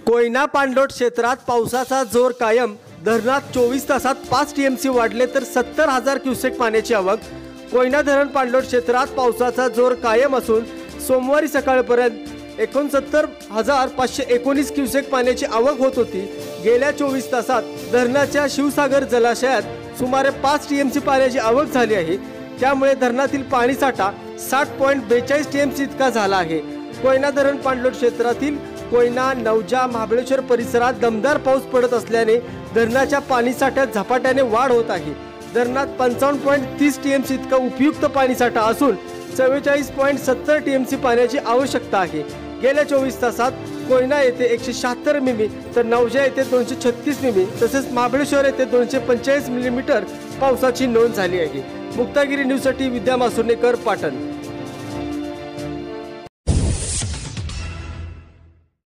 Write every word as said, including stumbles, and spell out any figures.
कोयना पाणलोट क्षेत्रात पावसाचा जोर कायम। धरणात चोवीस तासात पाच टीएमसी वाढले तर सत्तर हजार क्युसेक पाण्याची आवक। कोयना धरण पाणलोट क्षेत्रात पावसाचा जोर कायम असून सोमवारी सकाळपर्यंत एकोणसत्तर हजार पाचशे एकोणीस क्युसेक पाण्याची आवक होत होती। गेल्या चोवीस तासात धरणाच्या शिवसागर जलाशयात सुमारे पाच टीएमसी पाण्याची आवक झाली आहे। त्यामुळे धरणातील पाणीसाठा साठ पॉईंट बेचाळीस टीएमसी इतका झाला आहे। कोयना धरण पाणलोट क्षेत्रातील कोयना, नवजा, महाबळेश्वर परिसरात दमदार पाऊस पडत असल्याने धरणाच्या पाणीसाठ्यात झपाट्याने वाढ होत आहे। धरणात पंचावन्न पॉईंट तीस टीएमसी इतका उपयुक्त पाणीसाठा असून चव्वेचाळीस पॉईंट सत्तर टीएमसी पाण्याची आवश्यकता आहे। गेल्या चोवीस तासात कोयना येथे एकशे शहात्तर मिमी तर नवजा येथे दोनशे छत्तीस मिमी तसेच महाबळेश्वर येथे दोनशे पंचेचाळीस मिलीमीटर पावसाची नोंद झाली आहे। मुक्तागिरी न्यूजसाठी विद्या मासुर्णेकर, पाटण।